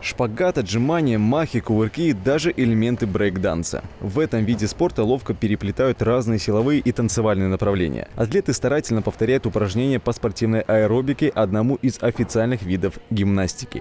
Шпагат, отжимания, махи, кувырки и даже элементы брейк-данса. В этом виде спорта ловко переплетают разные силовые и танцевальные направления. Атлеты старательно повторяют упражнения по спортивной аэробике, одному из официальных видов гимнастики.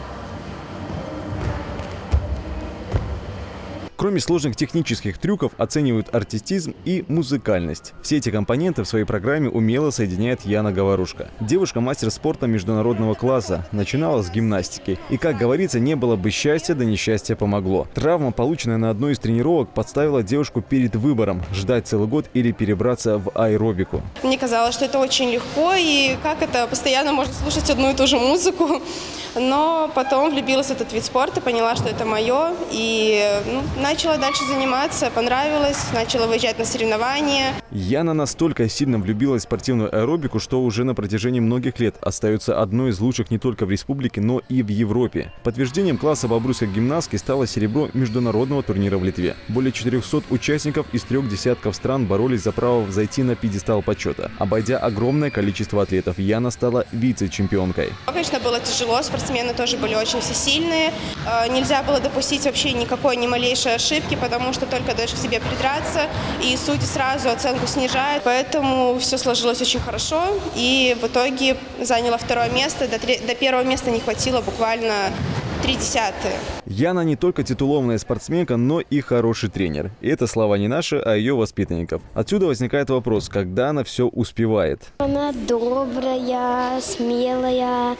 Кроме сложных технических трюков, оценивают артистизм и музыкальность. Все эти компоненты в своей программе умело соединяет Яна Говорушка. Девушка – мастер спорта международного класса, начинала с гимнастики. И, как говорится, не было бы счастья, да несчастье помогло. Травма, полученная на одной из тренировок, подставила девушку перед выбором – ждать целый год или перебраться в аэробику. Мне казалось, что это очень легко, и как это постоянно можно слушать одну и ту же музыку. Но потом влюбилась в этот вид спорта, поняла, что это мое, и начала дальше заниматься, понравилось, начала выезжать на соревнования. Яна настолько сильно влюбилась в спортивную аэробику, что уже на протяжении многих лет остается одной из лучших не только в республике, но и в Европе. Подтверждением класса бобруйской гимнастки стало серебро международного турнира в Литве. Более 400 участников из 3 десятков стран боролись за право взойти на пьедестал почета. Обойдя огромное количество атлетов, Яна стала вице-чемпионкой. Конечно, было тяжело, спортсмены тоже были очень все сильные. Нельзя было допустить вообще никакой, ни малейшей ошибки, потому что только даешь к себе придраться, и судьи сразу оценку снижают. Поэтому все сложилось очень хорошо, и в итоге заняла 2-е место. До 1-го места не хватило буквально 0,3. Яна не только титулованная спортсменка, но и хороший тренер. И это слова не наши, а ее воспитанников. Отсюда возникает вопрос, когда она все успевает. Она добрая, смелая,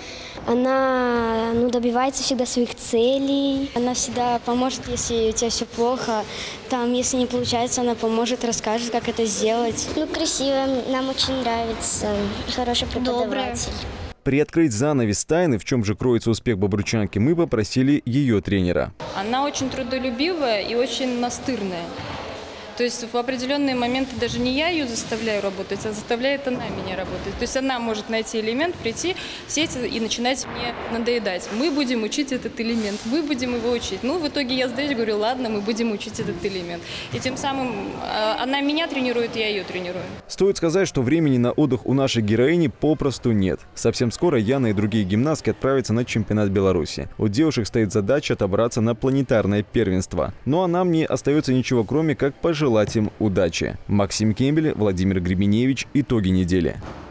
она добивается всегда своих целей. Она всегда поможет, если у тебя все плохо. Там, если не получается, она поможет, расскажет, как это сделать. Красивая, нам очень нравится, хороший преподаватель. Приоткрыть занавес тайны, в чем же кроется успех бобруйчанки, мы попросили ее тренера. Она очень трудолюбивая и очень настырная. То есть в определенные моменты даже не я ее заставляю работать, а заставляет она меня работать. То есть она может найти элемент, прийти, сесть и начинать мне надоедать. Мы будем учить этот элемент, мы будем его учить. В итоге я сдаюсь, говорю, ладно, мы будем учить этот элемент. И тем самым она меня тренирует, я ее тренирую. Стоит сказать, что времени на отдых у нашей героини попросту нет. Совсем скоро Яна и другие гимнастки отправятся на чемпионат Беларуси. У девушек стоит задача отобраться на планетарное первенство. Ну а нам не остается ничего, кроме как пожелать им удачи. Максим Кембель, Владимир Гребеневич. Итоги недели.